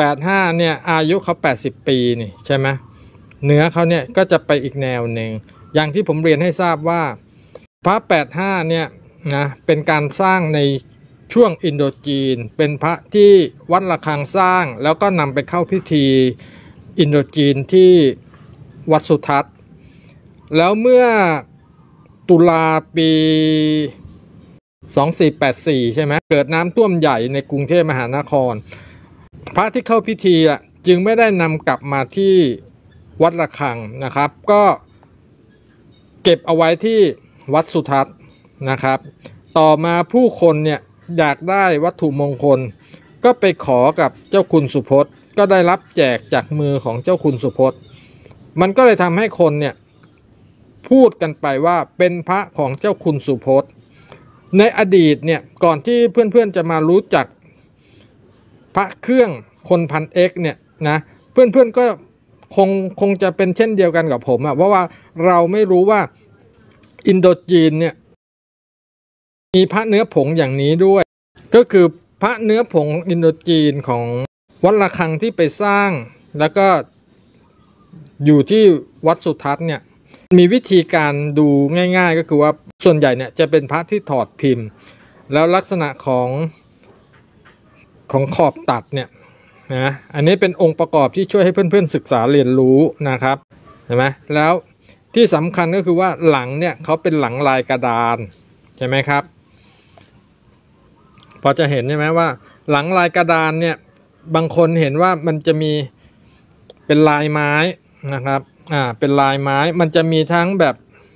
85เนี่ยอายุเขา80ปีนี่ใช่ไหมเนื้อเขาเนี่ยก็จะไปอีกแนวหนึ่งอย่างที่ผมเรียนให้ทราบว่าพระ85เนี่ยนะเป็นการสร้างในช่วงอินโดจีนเป็นพระที่วัดระฆังสร้างแล้วก็นำไปเข้าพิธีอินโดจีนที่วัดสุทัศน์แล้วเมื่อตุลาปี2484ใช่ไหมเกิดน้ำท่วมใหญ่ในกรุงเทพมหานครพระที่เข้าพิธีจึงไม่ได้นำกลับมาที่วัดระฆังนะครับก็เก็บเอาไว้ที่วัดสุทัศน์นะครับต่อมาผู้คนเนี่ยอยากได้วัตถุมงคลก็ไปขอกับเจ้าคุณสุพจน์ก็ได้รับแจกจากมือของเจ้าคุณสุพจน์มันก็เลยทำให้คนเนี่ยพูดกันไปว่าเป็นพระของเจ้าคุณสุพจน์ในอดีตเนี่ยก่อนที่เพื่อนๆจะมารู้จักพระเครื่องคนพันเอกเนี่ยนะเพื่อนๆก็คงจะเป็นเช่นเดียวกันกับผมเพราะว่าเราไม่รู้ว่าอินโดจีนเนี่ยมีพระเนื้อผงอย่างนี้ด้วยก็คือพระเนื้อผงอินโดจีนของวัดระฆังที่ไปสร้างแล้วก็อยู่ที่วัดสุทัศน์เนี่ยมีวิธีการดูง่ายๆก็คือว่าส่วนใหญ่เนี่ยจะเป็นพระที่ถอดพิมพ์แล้วลักษณะของขอบตัดเนี่ยนะอันนี้เป็นองค์ประกอบที่ช่วยให้เพื่อนๆศึกษาเรียนรู้นะครับเห็นไหมแล้วที่สำคัญก็คือว่าหลังเนี่ยเขาเป็นหลังลายกระดานใช่ไหมครับพอจะเห็นใช่ไหมว่าหลังลายกระดานเนี่ยบางคนเห็นว่ามันจะมีเป็นลายไม้นะครับเป็นลายไม้มันจะมีทั้งแบบ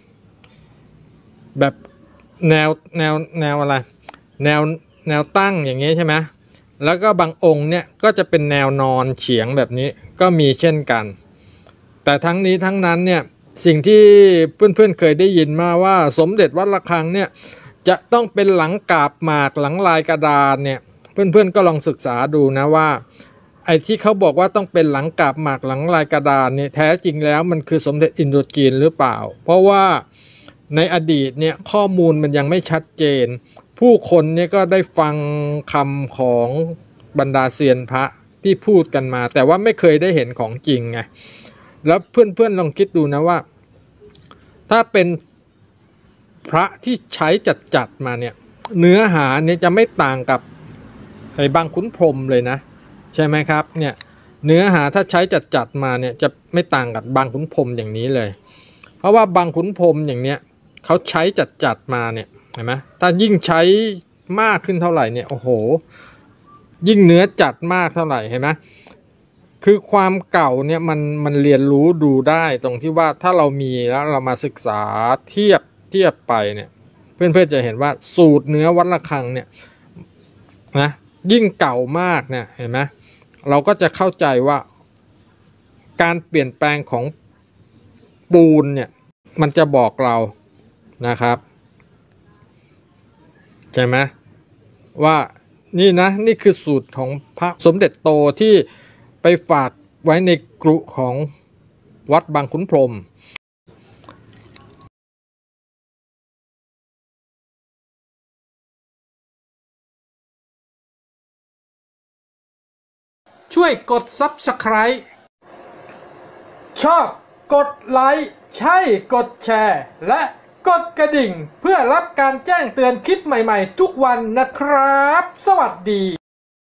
แนวอะไรแนวตั้งอย่างนี้ใช่ไหมแล้วก็บางองค์เนี่ยก็จะเป็นแนวนอนเฉียงแบบนี้ก็มีเช่นกันแต่ทั้งนี้ทั้งนั้นเนี่ยสิ่งที่เพื่อนๆเคยได้ยินมาว่าสมเด็จวัดระฆังเนี่ยจะต้องเป็นหลังกาบหมากหลังลายกระดานเนี่ยเพื่อนๆก็ลองศึกษาดูนะว่าไอ้ที่เขาบอกว่าต้องเป็นหลังกาบหมากหลังลายกระดานเนี่ยแท้จริงแล้วมันคือสมเด็จอินโดจีนหรือเปล่าเพราะว่าในอดีตเนี่ยข้อมูลมันยังไม่ชัดเจนผู้คนเนี่ยก็ได้ฟังคำของบรรดาเซียนพระที่พูดกันมาแต่ว่าไม่เคยได้เห็นของจริงไงแล้วเพื่อนๆลองคิดดูนะว่าถ้าเป็นพระที่ใช้จัดมาเนี่ยเนื้อหาเนี่ยจะไม่ต่างกับไอ้บางขุนพรหมเลยนะใช่ไหมครับเนี่ยเนื้อหาถ้าใช้จัดมาเนี่ยจะไม่ต่างกับบางขุนพรหมอย่างนี้เลยเพราะว่าบางขุนพรหมอย่างเนี้ยเขาใช้จัดมาเนี่ยเห็นไหมถ้ายิ่งใช้มากขึ้นเท่าไหร่เนี่ยโอ้โหยิ่งเนื้อจัดมากเท่าไหร่เห็นไหมคือความเก่าเนี่ยมันเรียนรู้ดูได้ตรงที่ว่าถ้าเรามีแล้วเรามาศึกษาเทียบไปเนี่ยเพื่อนๆจะเห็นว่าสูตรเนื้อวัดระฆังเนี่ยนะยิ่งเก่ามากเนี่ยเห็นไหมเราก็จะเข้าใจว่าการเปลี่ยนแปลงของปูนเนี่ยมันจะบอกเรานะครับใช่ไหมว่านี่คือสูตรของพระสมเด็จโตที่ไปฝากไว้ในกรุของวัดบางขุนพรหมช่วยกด Subscribe ชอบกดไลค์ใช่กดแชร์และกดกระดิ่งเพื่อรับการแจ้งเตือนคลิปใหม่ๆทุกวันนะครับสวัสดี